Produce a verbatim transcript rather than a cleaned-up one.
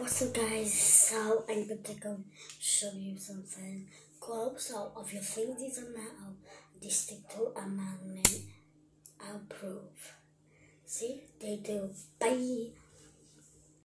So guys, so I'm going to go show you something cool. So if you think these are metal, they stick to a magnet, I'll prove. See, they do. Bye.